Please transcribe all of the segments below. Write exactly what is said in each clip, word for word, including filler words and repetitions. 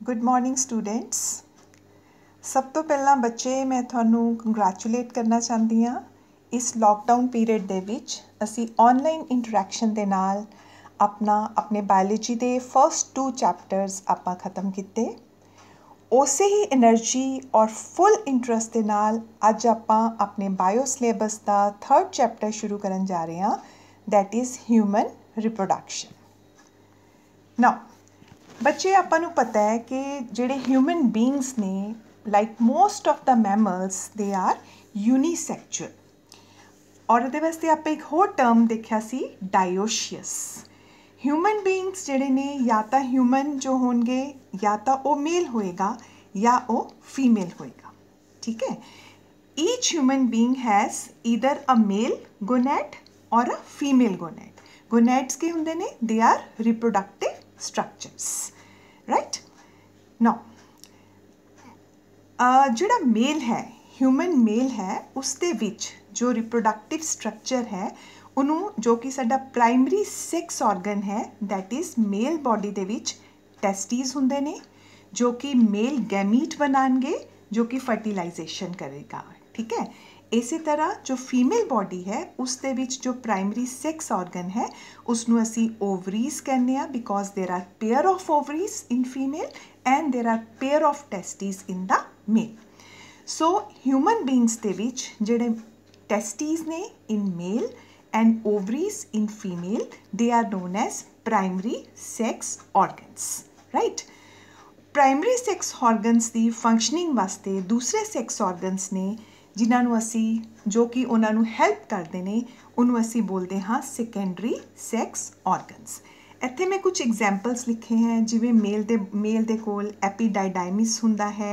Good morning students. सब तो पहला बच्चे मैं ਤੁਹਾਨੂੰ ਕੰਗ੍ਰੈਚੁਲੇਟ ਕਰਨਾ ਚਾਹੁੰਦੀ ਹਾਂ। ਇਸ ਲੌਕਡਾਊਨ ਪੀਰੀਅਡ ਦੇ ਵਿੱਚ ਅਸੀਂ ਆਨਲਾਈਨ ਇੰਟਰੈਕਸ਼ਨ ਦੇ ਨਾਲ ਆਪਣਾ ਆਪਣੇ ਬਾਇਓਲੋਜੀ ਦੇ ਫਸਟ ਟੂ ਚੈਪਟਰਸ ਆਪਾਂ ਖਤਮ ਕੀਤੇ। ਉਸੇ ਹੀ એનર્ਜੀ ਔਰ ਫੁੱਲ ਇੰਟਰਸਟ ਦੇ ਨਾਲ ਅੱਜ ਆਪਾਂ ਆਪਣੇ ਬਾਇਓ ਸਿਲੇਬਸ ਦਾ ਥਰਡ ਚੈਪਟਰ ਸ਼ੁਰੂ ਕਰਨ ਜਾ ਰਹੇ ਹਾਂ, that is human reproduction. Now बच्चे आपां नूं पता है कि जिहड़े ह्यूमन बींग्स ने like most of the mammals they are unisexual, और इहदे वास्ते आपां एक होर टर्म देखिया सी डायोशियस। ह्यूमन बींग्स जिहड़े ने या तां ह्यूमन जो होणगे या तां वो मेल होएगा या वो फीमेल होएगा, ठीक है। Each human being has either a male gonad और अ फीमेल गोनैड। गोनैड्स के हुंदे ने, they are reproductive structures, right? now uh, जिहड़ा मेल है, ह्यूमन मेल है, उसदे विच जो रिप्रोडक्टिव स्ट्रक्चर है उन्होंने जो कि साडा प्राइमरी सैक्स ऑर्गन है, दैट इज़ मेल बॉडी दे विच टेस्टीज हुंदे ने जो कि मेल गैमीट बनाएंगे जो कि फर्टिलाइजेशन करेगा, ठीक है। इसी तरह जो फीमेल बॉडी है उसके विच जो प्राइमरी सैक्स ऑर्गन है उसनूं असी ओवरीज कहने आ, because there are pair of ovaries in female and there are pair of testes in the male. So human beings दे विच जिहड़े टेस्टीज ने in male and ovaries in female, they are known as primary sex organs, right. Primary sex organs की functioning वास्ते दूसरे सैक्स organs ने जिन्हां नूं असी जो कि उन्हां नूं हैल्प करते हैं उन्होंने असी बोलते हाँ सैकेंडरी सैक्स ऑर्गन्स। इत्थे मैं कुछ एग्जाम्पल्स लिखे हैं, जिवें मेल दे मेल दे कोल एपीडाइडाइमिस हुंदा है,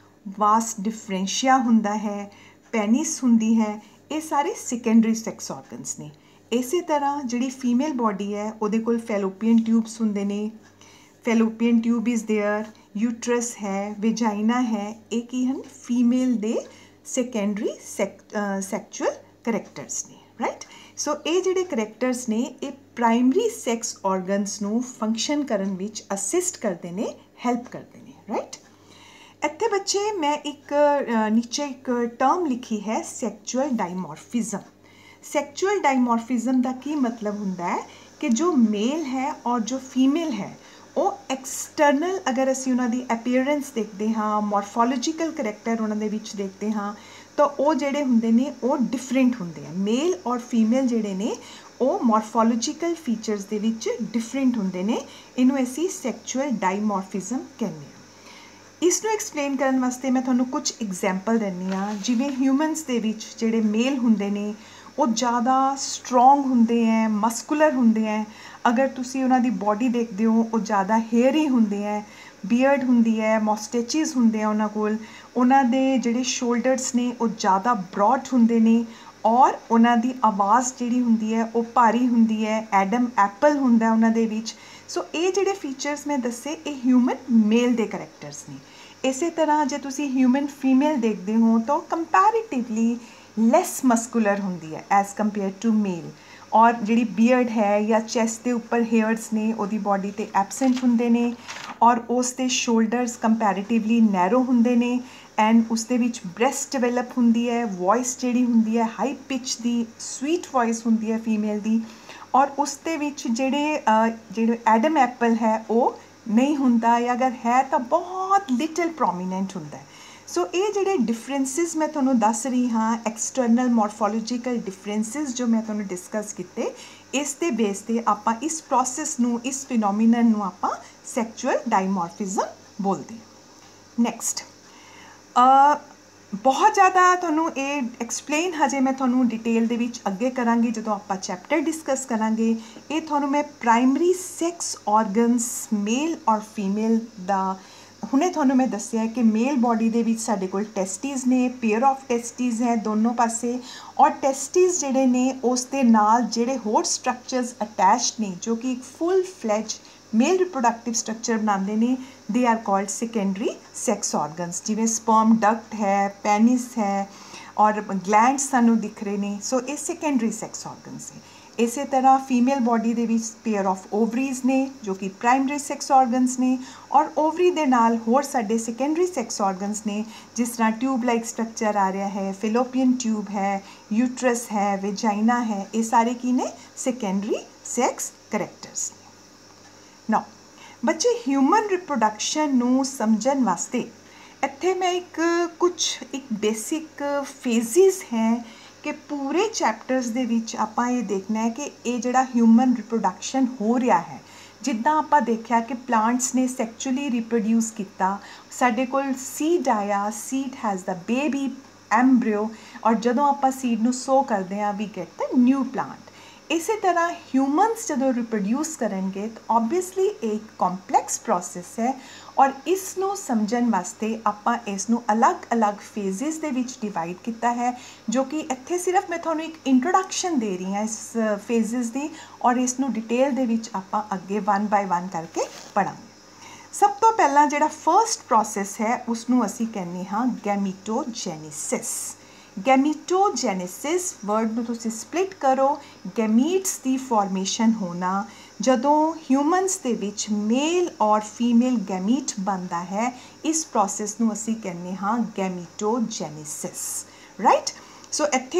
वास डिफरेंशिया हुंदा है, पेनिस हुंदी है, ये सारे सैकेंडरी सैक्स ऑर्गन्स ने। इसी तरह जिहड़ी फीमेल बॉडी है उहदे कोल फैलोपियन ट्यूब्स हुंदे ने, fallopian tube is there, uterus है, वेजाइना है, ये की हन फीमेल दे सैकेंडरी सैक्चुअल करैक्टर्स ने, राइट। सो ये जिहड़े करैक्टर्स ने ये प्राइमरी सैक्स ऑर्गन्स नूं फंक्शन करन विच असिस्ट करते हैं, हेल्प करते हैं, राइट। इत्थे बच्चे मैं एक नीचे एक टर्म लिखी है सैक्चुअल डाइमॉर्फिज्म। सैक्चुअल डाइमॉर्फिज्म का की मतलब हुंदा है कि जो मेल है और जो फीमेल है वो एक्सटर्नल अगर असी उन्हां दी अपीयरेंस देखते हाँ, मॉर्फोलॉजिकल करैक्टर उन्हां दे विच देखते हाँ, तो वो जिहड़े हुंदे ने वो डिफरेंट हुंदे हैं। मेल और फीमेल जिहड़े ने वो मॉर्फोलॉजिकल फीचर्स दे विच डिफरेंट हुंदे ने, इनू असी सैक्चुअल डाइमॉर्फिज्म कहने हैं। इसनू एक्सप्लेन करन वास्ते मैं तुहानूं कुछ एग्जाम्पल दिंदी हाँ। जिवें ह्यूमनस दे विच जिहड़े मेल हुंदे ने वो ज़्यादा स्ट्रोंग हुंदे हैं, मस्कुलर हुंदे हैं। अगर तुसी उन्हां दी बॉडी देखते हो वो ज़्यादा हेयरी हुंदे हैं, बीयर्ड हुंदी है, मॉस्टेचिस हुंदे हैं उन्हां कोल, उन्हां दे जिहड़े शोल्डर्स ने वो ज़्यादा ब्रॉड हुंदे ने, और उन्हां दी आवाज़ जिहड़ी हुंदी है वो भारी हुंदी है, एडम एप्पल हुंदा उन्हां दे विच। सो ये जिहड़े फीचर्स मैं दसे ये ह्यूमन मेल दे करैक्टर्स ने। इसे तरह जे तुसी ह्यूमन फीमेल देखते हो तो कंपैरेटिवली लैस मस्कुलर हुंदी है एज़ कंपेयर टू मेल, और जिहड़ी बीयर्ड है या चैस्ट के उपर हेयर्स ने उहदी बॉडी ते एबसेंट हुंदे ने, और उसके शोल्डर्स कंपैरेटिवली नैरो हुंदे ने, एंड उसदे विच ब्रैस्ट डिवेलप हुंदी है, वॉइस जिहड़ी हुंदी है हाई पिच दी स्वीट वॉइस हुंदी है फीमेल दी, और उसदे विच जिहड़े जिहड़े एडम एप्पल है वो नहीं हुंदा, या अगर है तो बहुत लिटिल प्रोमीनेंट हुंदा है। सो ये जिहड़े डिफरेंसिस मैं तुहानूं दस रही हाँ, एक्सटर्नल मॉर्फोलॉजिकल डिफरेंसिस जो मैं तुहानूं डिस्कस किए, इस दे बेस ते आपां इस प्रोसैस नूं, इस फिनोमिनन नूं आपां सैक्चुअल डाइमॉर्फिज्म बोलते हैं। नैक्सट बहुत ज़्यादा तुहानूं ये एक्सप्लेन हजे मैं तुहानूं डिटेल दे विच अगे करांगी जदों आपां चैप्टर डिस्कस करांगे। ये तुहानूं मैं प्राइमरी सैक्स ऑर्गन्स मेल और फीमेल दा हुणे तुहानूं मैं दस्सिया है कि मेल बॉडी दे विच साडे कोल टेस्टीज ने, पेयर ऑफ टेस्टीज हैं दोनों पासे, और टेस्टीज जिहड़े ने उस दे नाल जिहड़े होर स्ट्रक्चर्स अटैच्ड ने जो कि एक full fledged male reproductive structure बनाते हैं, they are called secondary sex organs. जिवें स्पर्म डक्ट है, पेनिस है और ग्लैंड्स सानूं दिख रहे हैं, सो ये सैकेंडरी सैक्स ऑर्गन्स है। ਇਸੇ ਤਰ੍ਹਾਂ ਫੀਮੇਲ ਬੋਡੀ ਦੇ ਵਿੱਚ ਪੇਅਰ ਆਫ ਓਵਰੀਜ਼ ਨੇ ਜੋ ਕਿ ਪ੍ਰਾਇਮਰੀ ਸੈਕਸ ਆਰਗਨਸ ਨੇ, ਔਰ ਓਵਰੀ ਦੇ ਨਾਲ ਹੋਰ ਸਾਡੇ ਸੈਕੰਡਰੀ ਸੈਕਸ ਆਰਗਨਸ ਨੇ, ਜਿਸ ਤਰ੍ਹਾਂ ਟਿਊਬ ਲਾਈਕ ਸਟਰਕਚਰ ਆ ਰਿਹਾ ਹੈ, ਫਿਲੋਪੀਅਨ ਟਿਊਬ ਹੈ, ਯੂਟਰਸ ਹੈ, ਵੈਜਾਈਨਾ ਹੈ, ਇਹ ਸਾਰੇ ਕੀ ਨੇ? ਸੈਕੰਡਰੀ ਸੈਕਸ ਕਰੈਕਟਰਸ ਨੇ। ਨਾਓ ਬੱਚੇ, ਹਿਊਮਨ ਰਿਪਰੋਡਕਸ਼ਨ ਨੂੰ ਸਮਝਣ ਵਾਸਤੇ ਇੱਥੇ ਮੈਂ ਇੱਕ ਕੁਛ ਇੱਕ ਬੇਸਿਕ ਫੇਜ਼ਿਸ ਹੈ ਕਿ ਪੂਰੇ ਚੈਪਟਰਸ ਦੇ ਵਿੱਚ ਆਪਾਂ ਇਹ ਦੇਖਣਾ ਹੈ ਕਿ ਇਹ ਜਿਹੜਾ ਹਿਊਮਨ ਰਿਪਰੋਡਕਸ਼ਨ ਹੋ ਰਿਹਾ ਹੈ, ਜਿੱਦਾਂ ਆਪਾਂ ਦੇਖਿਆ ਕਿ ਪਲਾਂਟਸ ਨੇ ਸੈਕਚੁਅਲੀ ਰਿਪਰੋਡਿਊਸ ਕੀਤਾ, ਸਾਡੇ ਕੋਲ ਸੀਡ ਆਇਆ, seed has the baby embryo, ਔਰ ਜਦੋਂ ਆਪਾਂ ਸੀਡ ਨੂੰ ਸੋ ਕਰਦੇ ਹਾਂ we get the new plant. ਇਸੇ ਤਰ੍ਹਾਂ ਹਿਊਮਨਸ ਜਦੋਂ ਰਿਪਰੋਡਿਊਸ ਕਰਨਗੇ ਤਾਂ ਓਬਵੀਅਸਲੀ ਇੱਕ ਕੰਪਲੈਕਸ ਪ੍ਰੋਸੈਸ ਹੈ, ਔਰ ਇਸ ਨੂੰ ਸਮਝਣ ਵਾਸਤੇ ਆਪਾਂ ਇਸ ਨੂੰ ਅਲੱਗ-ਅਲੱਗ ਫੇਜ਼ਿਸ ਦੇ ਵਿੱਚ ਡਿਵਾਈਡ ਕੀਤਾ ਹੈ, ਜੋ ਕਿ ਇੱਥੇ ਸਿਰਫ ਮੈਂ ਤੁਹਾਨੂੰ ਇੱਕ ਇੰਟਰੋਡਕਸ਼ਨ ਦੇ ਰਹੀ ਹਾਂ ਇਸ ਫੇਜ਼ਿਸ ਦੀ, ਔਰ ਇਸ ਨੂੰ ਡਿਟੇਲ ਦੇ ਵਿੱਚ ਆਪਾਂ ਅੱਗੇ ਵਨ ਬਾਏ ਵਨ ਕਰਕੇ ਪੜ੍ਹਾਂਗੇ। ਸਭ ਤੋਂ ਪਹਿਲਾਂ ਜਿਹੜਾ ਫਰਸਟ ਪ੍ਰੋਸੈਸ ਹੈ ਉਸ ਨੂੰ ਅਸੀਂ ਕਹਿੰਦੇ ਹਾਂ ਗੈਮੀਟੋਜੈਨੇਸਿਸ। ਗੈਮੀਟੋਜੈਨੇਸਿਸ ਵਰਡ ਨੂੰ ਤੁਸੀਂ ਸਪਲਿਟ ਕਰੋ, ਗੈਮੀਟਸ ਦੀ ਫਾਰਮੇਸ਼ਨ ਹੋਣਾ, ਜਦੋਂ ਹਿਊਮਨਸ ਦੇ ਵਿੱਚ ਮੇਲ ਔਰ ਫੀਮੇਲ ਗੈਮੀਟ ਬਣਦਾ ਹੈ, ਇਸ ਪ੍ਰੋਸੈਸ ਨੂੰ ਅਸੀਂ ਕਹਿੰਦੇ ਹਾਂ ਗੈਮੀਟੋਜੈਨੇਸਿਸ, ਰਾਈਟ। ਸੋ ਇੱਥੇ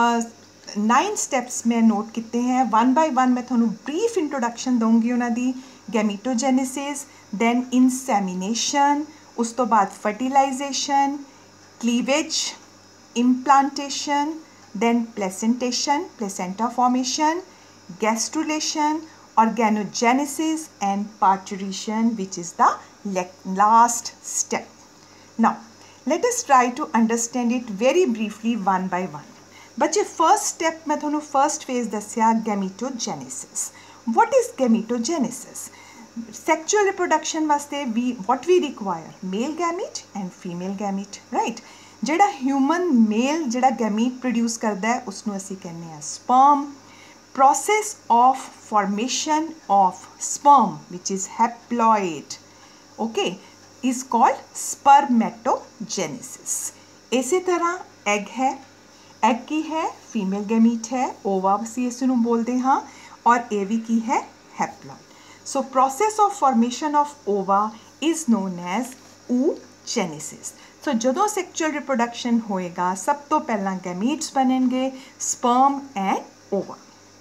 ਨਾइन ਸਟੈਪਸ ਮੈਂ ਨੋਟ ਕੀਤੇ ਹੈ, ਵਨ ਬਾਈ ਵਨ ਮੈਂ ਤੁਹਾਨੂੰ ਬਰੀਫ ਇੰਟਰੋਡਕਸ਼ਨ ਦਊਂਗੀ ਉਹਨਾਂ ਦੀ। ਗੈਮੀਟੋਜੈਨੇਸਿਸ, ਦੈਨ ਇਨਸੈਮੀਨੇਸ਼ਨ, ਉਸ ਤੋਂ ਬਾਅਦ fertilization, cleavage, implantation, then placentation, placenta formation, gastrulation, organogenesis and parturition, which is the last step. Now let us try to understand it very briefly one by one. बच्चे first step मैं थोनों first phase दस्या gametogenesis. What is gametogenesis? Sexual reproduction वास्ते we what we require male gamete and female gamete, right? ਜਿਹੜਾ human male ਜਿਹੜਾ gamete produce ਕਰਦਾ ਹੈ ਉਸਨੂੰ ਅਸੀਂ ਕਹਿੰਦੇ ਹਾਂ sperm. Process of formation of sperm which is haploid, okay, is called spermatogenesis. ਇਸੇ ਤਰ੍ਹਾਂ ਐਗ ਹੈ, ਐਗ ਕੀ ਹੈ? ਫੀਮੇਲ ਗੈਮੀਟ ਹੈ, ਓਵਾ ਅਸੀਂ ਇਸ ਨੂੰ ਬੋਲਦੇ ਹਾਂ, ਔਰ ਇਹ ਵੀ ਕੀ ਹੈ? Haploid. So process of formation of ova is known as oogenesis. So ਜਦੋਂ ਸੈਕਚੁਅਲ ਰਿਪਰੋਡਕਸ਼ਨ ਹੋਏਗਾ ਸਭ ਤੋਂ ਪਹਿਲਾਂ ਗੈਮੀਟਸ ਬਣਨਗੇ, sperm and ova.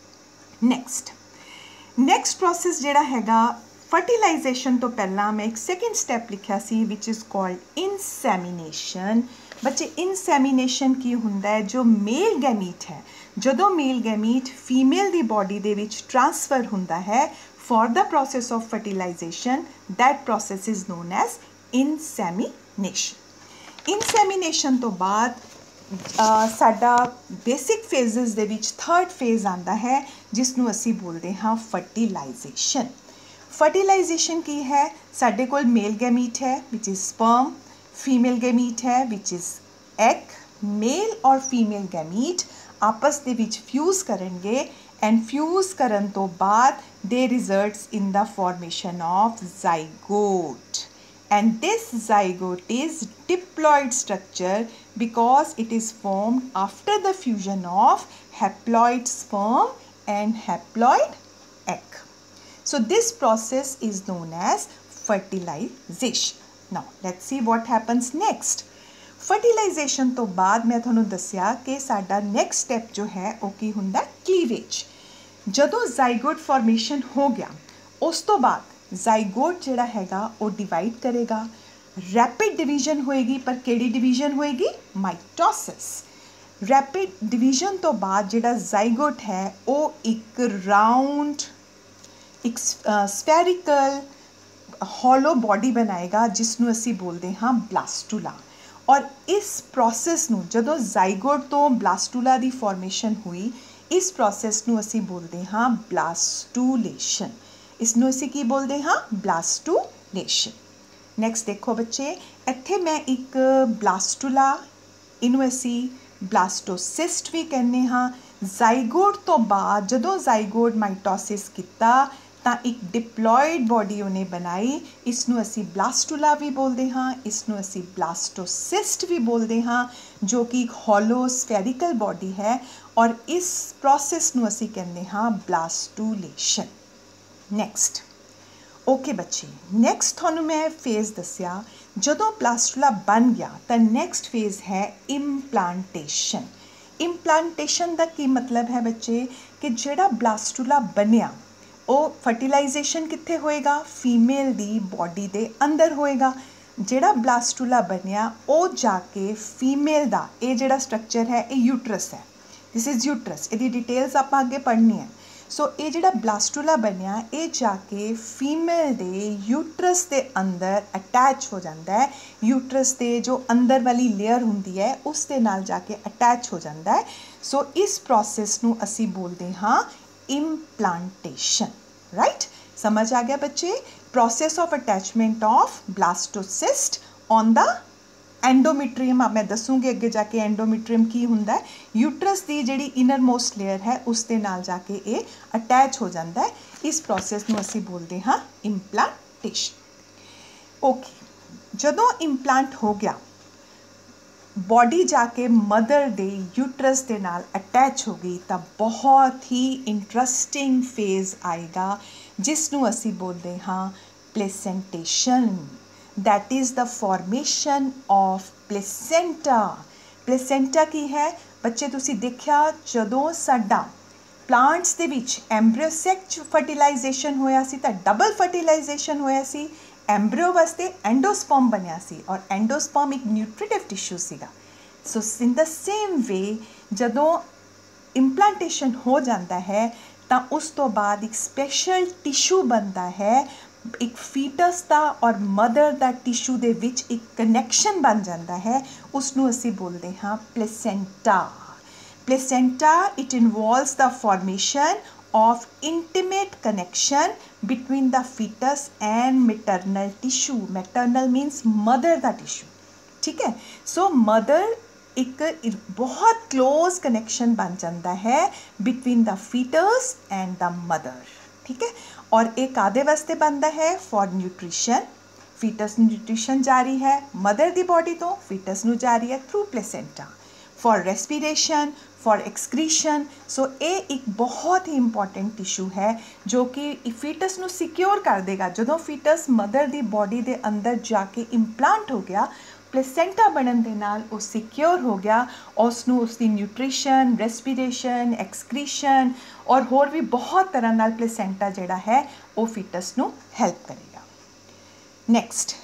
Next next process ਜਿਹੜਾ ਹੈਗਾ ਫਰਟੀਲਾਈਜੇਸ਼ਨ ਤੋਂ ਪਹਿਲਾਂ ਮੈਂ ਇੱਕ ਸੈਕਿੰਡ ਸਟੈਪ ਲਿਖਿਆ ਸੀ ਵਿਚ ਇਜ਼ ਕਾਲਡ ਇਨਸੈਮੀਨੇਸ਼ਨ। ਬੱਚੇ ਇਨਸੈਮੀਨੇਸ਼ਨ ਕੀ ਹੁੰਦਾ ਹੈ? ਜੋ ਮੇਲ ਗੈਮੀਟ ਹੈ, ਜਦੋਂ ਮੇਲ ਗੈਮੀਟ ਫੀਮੇਲ ਦੀ ਬੋਡੀ ਦੇ ਵਿੱਚ ਟ੍ਰਾਂਸਫਰ ਹੁੰਦਾ ਹੈ for the process of fertilization, that process is known as insemination. Insemination ਤੋਂ ਬਾਅਦ ਸਾਡਾ ਬੇਸਿਕ ਫੇਜ਼ਸ ਦੇ ਵਿੱਚ ਥਰਡ ਫੇਜ਼ ਆਉਂਦਾ ਹੈ ਜਿਸ ਨੂੰ ਅਸੀਂ ਬੋਲਦੇ ਹਾਂ ਫਰਟੀਲਾਈਜੇਸ਼ਨ। ਫਰਟੀਲਾਈਜੇਸ਼ਨ ਕੀ ਹੈ? ਸਾਡੇ ਕੋਲ ਮੇਲ ਗੈਮੀਟ ਹੈ which is sperm, female gamete ਹੈ ਵਿਚ ਇਜ਼ ਐਗ। ਮੇਲ ਔਰ ਫੀਮੇਲ ਗੈਮੀਟ ਆਪਸ ਦੇ ਵਿੱਚ ਫਿਊਜ਼ ਕਰਨਗੇ ਐਂਡ ਫਿਊਜ਼ ਕਰਨ ਤੋਂ ਬਾਅਦ ਦੇ results in the formation of zygote, and this zygote is diploid structure because it is formed after the fusion of haploid sperm and haploid egg. So this process is known as fertilization. Now let's see what happens next. Fertilization ਤੋਂ ਬਾਅਦ ਮੈਂ ਤੁਹਾਨੂੰ ਦੱਸਿਆ ਕਿ ਸਾਡਾ next step ਜੋ ਹੈ ਉਹ ਕੀ ਹੁੰਦਾ? cleavage. ਜਦੋਂ zygote formation ਹੋ ਗਿਆ ਉਸ ਤੋਂ ਬਾਅਦ ਜ਼ਾਈਗੋਟ ਜਿਹੜਾ ਹੈਗਾ ਉਹ ਡਿਵਾਈਡ ਕਰੇਗਾ, ਰੈਪਿਡ ਡਿਵੀਜ਼ਨ ਹੋਏਗੀ, ਪਰ ਕਿਹੜੀ ਡਿਵੀਜ਼ਨ ਹੋਏਗੀ? ਮਾਈਟੋਸਿਸ। ਰੈਪਿਡ ਡਿਵੀਜ਼ਨ ਤੋਂ ਬਾਅਦ ਜਿਹੜਾ ਜ਼ਾਈਗੋਟ ਹੈ ਉਹ ਇੱਕ ਰਾਊਂਡ ਇੱਕ ਸਫੈਰਿਕਲ ਹੌਲੋ ਬੋਡੀ ਬਣਾਏਗਾ ਜਿਸ ਨੂੰ ਅਸੀਂ ਬੋਲਦੇ ਹਾਂ ਬਲਾਸਟੂਲਾ। ਔਰ ਇਸ ਪ੍ਰੋਸੈਸ ਨੂੰ ਜਦੋਂ ਜ਼ਾਈਗੋਟ ਤੋਂ ਬਲਾਸਟੂਲਾ ਦੀ ਫਾਰਮੇਸ਼ਨ ਹੋਈ, ਇਸ ਪ੍ਰੋਸੈਸ ਨੂੰ ਅਸੀਂ ਬੋਲਦੇ ਹਾਂ ਬਲਾਸਟੂਲੇਸ਼ਨ। इसनू असी की बोलते हाँ? ब्लास्टूलेशन। नैक्सट देखो बच्चे, इत्थे मैं एक ब्लास्टूला, इनू असी ब्लास्टोसिस्ट भी कहने हाँ। ਜ਼ਾਈਗੋਟ ਤੋਂ ਬਾਅਦ ਜਦੋਂ ਜ਼ਾਈਗੋਟ ਮਾਈਟੋਸਿਸ ਕੀਤਾ ਤਾਂ ਇੱਕ ਡਿਪਲੋਇਡ ਬੋਡੀ ਉਹਨੇ ਬਣਾਈ, ਇਸ ਨੂੰ ਅਸੀਂ ਬਲਾਸਟੂਲਾ ਵੀ ਬੋਲਦੇ ਹਾਂ, ਇਸ ਨੂੰ ਅਸੀਂ ਬਲਾਸਟੋਸਿਸਟ ਵੀ ਬੋਲਦੇ ਹਾਂ, ਜੋ ਕਿ ਇੱਕ ਹੋਲੋ ਸਫੈਰਿਕਲ ਬੋਡੀ ਹੈ। और इस प्रोसैस नूं असीं कहंदे हां ब्लास्टूलेशन। नैक्सट ओके बच्चे, नैक्सट तुहानूं मैं फेज़ दस्सिया जदों ब्लास्टूला बन गया तो नैक्सट फेज़ है इंप्लांटेशन। इंप्लांटेशन का की मतलब है बच्चे कि जिहड़ा ब्लास्टूला बनिया ਉਹ फर्टिलाइजेशन कित्थे होएगा, फीमेल दी बॉडी दे अंदर होएगा। जिहड़ा ब्लास्टूला बनिया वो जाके फीमेल दा ये जिहड़ा स्ट्रक्चर है ये यूट्रस है, दिस इज़ यूट्रस, इसदी डिटेल्स आप अगे पढ़नी है। सो ये जिहड़ा ब्लास्टूला बनिया ये जाके फीमेल दे यूट्रस दे अंदर अटैच हो जाता है। यूट्रस दे जो अंदर वाली लेयर हुंदी है उस दे नाल जाके अटैच हो जाता है। सो इस प्रोसैस नूं असीं बोलदे हां implantation, right? समझ आ गया बच्चे? process of attachment of blastocyst on the endometrium। अब मैं दसूँगी अगे जाके एंडोमीट्रियम की हुंदा है। यूट्रस की जिहड़ी इनर मोस्ट लेयर है उस दे नाल जाके ये अटैच हो जाता है। इस प्रोसैस नूं असीं बोलदे हां implantation। ओके, जदों implant हो गया बॉडी जाके मदर दे यूट्रस दे नाल अटैच हो गई तो बहुत ही इंटरस्टिंग फेज़ आएगा जिसनूं असी बोलते हाँ placentation. That is the formation of placenta. Placenta की है बच्चे, तुसी देखिया जदों साडा प्लांट्स दे विच एम्ब्रियोसेक फर्टिलाइजेशन होया सी तां डबल फर्टिलाइजेशन होया सी। एम्ब्रियो वास्ते एंडोस्पर्म बनिया सी और एंडोस्पर्म एक न्यूट्रिटिव टिश्यू सीगा। सो इन द सेम वे जदों इंप्लांटेशन हो जाता है तो उस तो बाद एक स्पेशल टिश्यू बनता है, एक फीटस का और मदर का टिश्यू दे विच एक कनैक्शन बन जाता है, उसनूं असीं बोलते हाँ placenta. Placenta it involves the formation of intimate connection between the fetus and maternal tissue। maternal means mother का tissue, ठीक है। सो मदर एक बहुत क्लोज कनेक्शन बन जाता है between the fetus and the mother, ठीक है। और एक आधे वास्ते बनता है फॉर न्यूट्रिशन, फीटस न्यूट्रिशन जारी है मदर दी बॉडी तो फीटस नू जारी है through placenta, for respiration, for excretion. So ये एक बहुत ही इंपॉर्टेंट टिश्यू है जो कि फीटस नू सिक्योर कर देगा। जदों फीटस मदर दी बॉडी दे अंदर जाके इंप्लांट हो गया, प्लेसेंटा बनन दे नाल वो सिक्योर हो गया, उसनू उसकी न्यूट्रिशन, रेस्पिरेशन, एक्सक्रीशन और होर भी बहुत तरह नाल प्लेसेंटा जिहड़ा है वो फीटस नू हेल्प करेगा। नैक्सट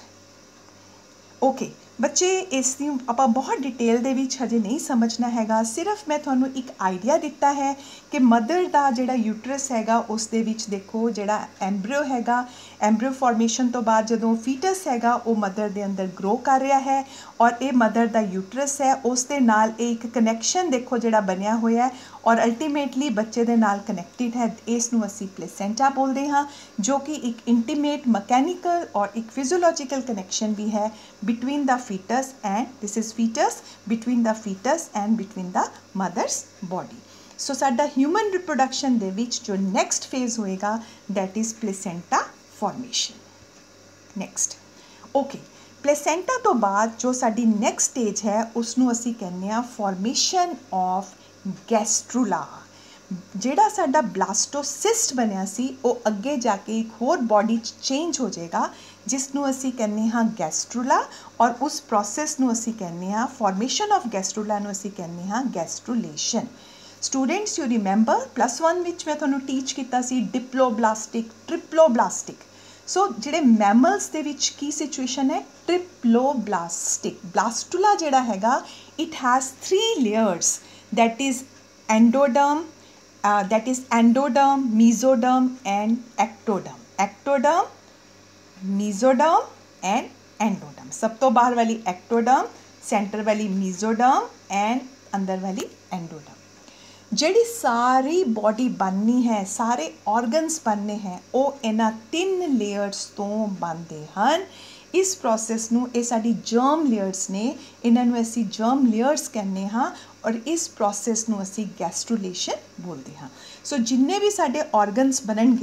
ओके बच्चे, इस आप बहुत डिटेल दे विच हजे नहीं समझना हैगा, सिर्फ मैं तुहानू एक आइडिया दिता है कि मदर का जिहड़ा यूट्रस हैगा उस दे विच देखो जिहड़ा एम्ब्रियो हैगा, एम्ब्रियो फॉर्मेशन तो बाद जदों फीटस हैगा वो मदर दे अंदर ग्रो कर रहा है और ये मदर का यूट्रस है उस दे नाल एक कनैक्शन देखो जिहड़ा बनिया होया है और अल्टीमेटली बच्चे दे नाल कनैक्टेड है। इसनूं असीं प्लेसेंटा बोलते हाँ, जो कि एक इंटीमेट मैकेनिकल और एक फिजियोलॉजिकल कनैक्शन भी है between the fetus and this is fetus between the fetus and between the mother's body। so साडा human reproduction दे विच जो next phase होएगा that is placenta formation। next okay, placenta तो बाद जो साडी next stage है उसनूं असीं कहने आ formation of gastrula। जिहड़ा साडा ब्लास्टोसिस्ट बनिया सी वो अगे जाके एक होर बॉडी चेंज हो जाएगा जिसनूं असीं कहने हाँ गैस्ट्रुला और उस प्रोसैस नूं असीं कहने हाँ फॉर्मेशन ऑफ गैस्ट्रुला नूं असीं कहने हाँ gastrulation. Students you remember plus one which मैं तुहानूं टीच कीता सी डिप्लोब्लास्टिक, ट्रिप्लोब्लास्टिक। सो जिहड़े मैमल्स दे विच की सिचुएशन है ट्रिप्लोब्लास्टिक। ब्लास्टुला जिहड़ा हैगा it has three layers that is endoderm, Uh, that is endoderm, mesoderm and ectoderm। ectoderm, mesoderm and endoderm। सब तो बाहर वाली ectoderm, सेंटर वाली mesoderm and अंदर वाली endoderm। जिहड़ी सारी बॉडी बननी है, सारे ऑर्गन्स बनने हैं वो इन्हां तीन लेयर्स तो बनते हैं। इस प्रोसैस नूं ये साडी जर्म लेयर्स ने, इन्हां नूं असीं जर्म लेयर्स कहने हाँ और इस प्रोसैस नूं असीं गैस्ट्रुलेशन बोलते हाँ। सो जिन्ने भी साडे ऑर्गन्स बनणगे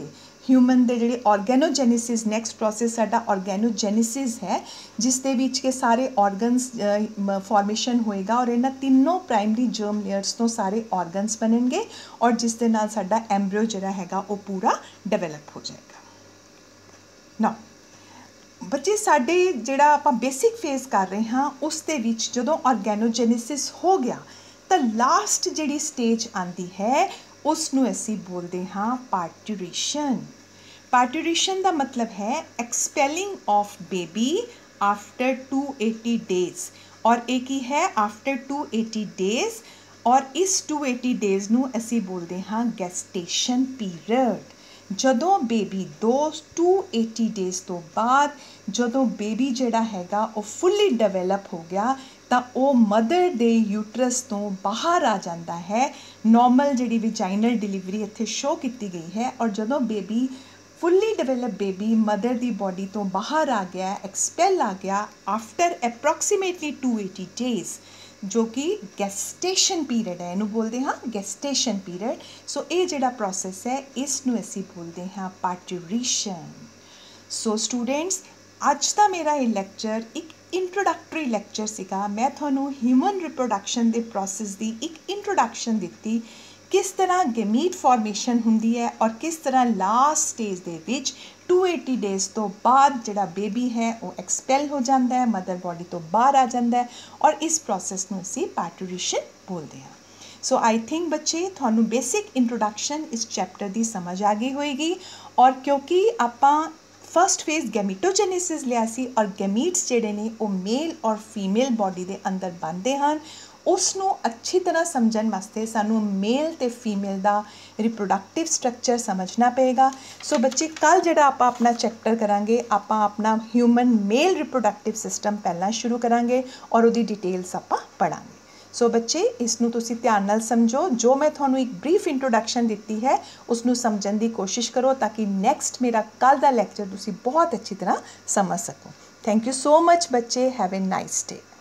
ਹਿਊਮਨ ਦੇ ਜਿਹੜੇ ਆਰਗੈਨੋਜੈਨੇਸਿਸ ਨੈਕਸਟ ਪ੍ਰੋਸੈਸ ਸਾਡਾ ਆਰਗੈਨੋਜੈਨੇਸਿਸ ਹੈ, ਜਿਸ ਦੇ ਵਿੱਚ ਕਿ ਸਾਰੇ ਆਰਗਨਸ ਫਾਰਮੇਸ਼ਨ ਹੋਏਗਾ ਔਰ ਇਹਨਾਂ ਤਿੰਨੋਂ ਪ੍ਰਾਇਮਰੀ ਜਰਮ ਲੇਅਰਸ ਤੋਂ ਸਾਰੇ ਆਰਗਨਸ ਬਣਨਗੇ ਔਰ ਜਿਸ ਦੇ ਨਾਲ ਸਾਡਾ ਐਮਬ੍ਰਿਓ ਜਿਹੜਾ ਹੈਗਾ ਉਹ ਪੂਰਾ ਡਿਵੈਲਪ ਹੋ ਜਾਏਗਾ। ਨਾ ਬੱਚੇ ਸਾਡੇ ਜਿਹੜਾ ਆਪਾਂ ਬੇਸਿਕ ਫੇਜ਼ ਕਰ ਰਹੇ ਹਾਂ ਉਸ ਦੇ ਵਿੱਚ ਜਦੋਂ ਆਰਗੈਨੋਜੈਨੇਸਿਸ ਹੋ ਗਿਆ ਤਾਂ ਲਾਸਟ ਜਿਹੜੀ ਸਟੇਜ ਆਉਂਦੀ ਹੈ ਉਸ ਨੂੰ ਅਸੀਂ ਬੋਲਦੇ ਹਾਂ ਪਾਰਟੂਰੇਸ਼ਨ। ਪਾਰਟੂਰੇਸ਼ਨ ਦਾ ਮਤਲਬ ਹੈ expelling of baby after two eighty days, ਔਰ ਇਹ ਕੀ ਹੈ ਆਫਟਰ ਟੂ ਏਟੀ ਡੇਜ਼, ਔਰ ਇਸ ਟੂ ਏਟੀ ਡੇਜ਼ ਨੂੰ ਅਸੀਂ ਬੋਲਦੇ ਹਾਂ ਗੈਸਟੇਸ਼ਨ ਪੀਰੀਅਡ। ਜਦੋਂ ਬੇਬੀ ਦੋ ਟੂ ਏਟੀ ਡੇਜ਼ ਤੋਂ ਬਾਅਦ ਜਦੋਂ ਬੇਬੀ ਜਿਹੜਾ ਹੈਗਾ ਉਹ ਫੁੱਲੀ ਡਿਵੈਲਪ ਹੋ ਗਿਆ ਤਾਂ ਉਹ ਮਦਰ ਦੇ ਯੂਟਰਸ ਤੋਂ ਬਾਹਰ ਆ ਜਾਂਦਾ ਹੈ। ਨੋਰਮਲ ਜਿਹੜੀ ਵਿਜਾਈਨਲ ਡਿਲੀਵਰੀ ਇੱਥੇ ਸ਼ੋਅ ਕੀਤੀ ਗਈ ਹੈ, ਔਰ ਜਦੋਂ baby fully develop baby mother ਦੀ ਬੋਡੀ ਤੋਂ ਬਾਹਰ ਆ ਗਿਆ, ਐਕਸਪੈਲ ਆ ਗਿਆ after approximately two eighty days, ਜੋ ਕਿ ਗੈਸਟੇਸ਼ਨ ਪੀਰੀਅਡ ਹੈ, ਇਹਨੂੰ ਬੋਲਦੇ ਹਾਂ ਗੈਸਟੇਸ਼ਨ ਪੀਰੀਅਡ। ਸੋ ਇਹ ਜਿਹੜਾ ਪ੍ਰੋਸੈਸ ਹੈ ਇਸ ਨੂੰ ਅਸੀਂ ਬੋਲਦੇ ਹਾਂ ਪਾਰਟੂਰੇਸ਼ਨ। ਸੋ ਸਟੂਡੈਂਟਸ, ਅੱਜ ਦਾ ਮੇਰਾ ਇਹ ਲੈਕਚਰ ਇੱਕ ਇੰਟਰੋਡਕਟਰੀ ਲੈਕਚਰ ਸੀਗਾ। ਮੈਂ ਤੁਹਾਨੂੰ ਹਿਊਮਨ ਰਿਪਰੋਡਕਸ਼ਨ ਦੇ ਪ੍ਰੋਸੈਸ ਦੀ ਇੱਕ ਇੰਟਰੋਡਕਸ਼ਨ ਦਿੱਤੀ, ਕਿਸ ਤਰ੍ਹਾਂ ਗੈਮੀਟ ਫਾਰਮੇਸ਼ਨ ਹੁੰਦੀ ਹੈ ਔਰ ਕਿਸ ਤਰ੍ਹਾਂ ਲਾਸਟ ਸਟੇਜ ਦੇ ਵਿੱਚ ਟੂ ਏਟੀ ਡੇਜ਼ ਤੋਂ ਬਾਅਦ ਜਿਹੜਾ ਬੇਬੀ ਹੈ ਉਹ ਐਕਸਪੈਲ ਹੋ ਜਾਂਦਾ ਹੈ, ਮਦਰ ਬੋਡੀ ਤੋਂ ਬਾਹਰ ਆ ਜਾਂਦਾ ਹੈ, ਔਰ ਇਸ ਪ੍ਰੋਸੈਸ ਨੂੰ ਅਸੀਂ ਪਾਰਟੂਰੇਸ਼ਨ ਬੋਲਦੇ ਹਾਂ। ਸੋ ਆਈ ਥਿੰਕ ਬੱਚੇ ਤੁਹਾਨੂੰ ਬੇਸਿਕ ਇੰਟਰੋਡਕਸ਼ਨ ਇਸ ਚੈਪਟਰ ਦੀ ਸਮਝ ਆ ਗਈ ਹੋਏਗੀ, ਔਰ ਕਿਉਂਕਿ ਆਪਾਂ ਫਸਟ ਫੇਜ਼ ਗੈਮੀਟੋਜੈਨੇਸਿਸ ਲਿਆ ਸੀ ਔਰ ਗੈਮੀਟਸ ਜਿਹੜੇ ਨੇ ਉਹ ਮੇਲ ਔਰ ਫੀਮੇਲ ਬੋਡੀ ਦੇ ਅੰਦਰ ਬਣਦੇ ਹਨ, ਉਸ ਨੂੰ ਅੱਛੀ ਤਰ੍ਹਾਂ ਸਮਝਣ ਵਾਸਤੇ ਸਾਨੂੰ ਮੇਲ ਅਤੇ ਫੀਮੇਲ ਦਾ ਰਿਪਰੋਡਕਟਿਵ ਸਟਰਕਚਰ ਸਮਝਣਾ ਪਏਗਾ। ਸੋ ਬੱਚੇ ਕੱਲ੍ਹ ਜਿਹੜਾ ਆਪਾਂ ਆਪਣਾ ਚੈਪਟਰ ਕਰਾਂਗੇ, ਆਪਾਂ ਆਪਣਾ ਹਿਊਮਨ ਮੇਲ ਰਿਪਰੋਡਕਟਿਵ ਸਿਸਟਮ ਪਹਿਲਾਂ ਸ਼ੁਰੂ ਕਰਾਂਗੇ ਔਰ ਉਹਦੀ ਡਿਟੇਲਸ ਆਪਾਂ ਪੜ੍ਹਾਂਗੇ। ਸੋ ਬੱਚੇ ਇਸ ਨੂੰ ਤੁਸੀਂ ਧਿਆਨ ਨਾਲ ਸਮਝੋ, ਜੋ ਮੈਂ ਤੁਹਾਨੂੰ ਇੱਕ ਬਰੀਫ ਇੰਟਰੋਡਕਸ਼ਨ ਦਿੱਤੀ ਹੈ ਉਸ ਨੂੰ ਸਮਝਣ ਦੀ ਕੋਸ਼ਿਸ਼ ਕਰੋ ਤਾਂ ਕਿ ਨੈਕਸਟ ਮੇਰਾ ਕੱਲ੍ਹ ਦਾ ਲੈਕਚਰ ਤੁਸੀਂ ਬਹੁਤ ਅੱਛੀ ਤਰ੍ਹਾਂ ਸਮਝ ਸਕੋ। ਥੈਂਕ ਯੂ ਸੋ ਮਚ ਬੱਚੇ, ਹੈਵ ਅ ਨਾਈਸ ਡੇ।